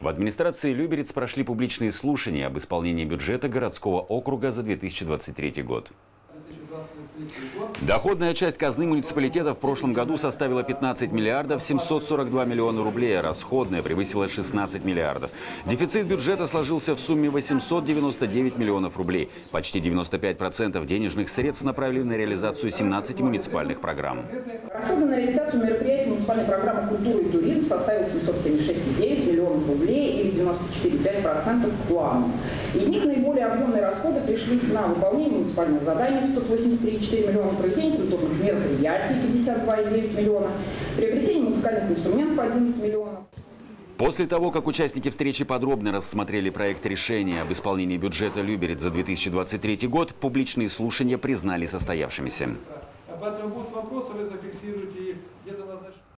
В администрации Люберец прошли публичные слушания об исполнении бюджета городского округа за 2023 год. Доходная часть казны муниципалитета в прошлом году составила 15 миллиардов 742 миллиона рублей, а расходная превысила 16 миллиардов. Дефицит бюджета сложился в сумме 899 миллионов рублей. Почти 95% денежных средств направили на реализацию 17 муниципальных программ. Расходы на реализацию мероприятий муниципальной программы «Культура и туризм» составили 776,9 миллионов рублей или 94,5% к плану. Из них наиболее объемные расходы пришлись на выполнение муниципальных заданий 583,4 миллиона, проведение культурных мероприятий 52,9 миллиона, приобретение музыкальных инструментов 11 миллионов. После того, как участники встречи подробно рассмотрели проект решения об исполнении бюджета Люберец за 2023 год, публичные слушания признали состоявшимися. Об этом будут вопросы, вы зафиксируете.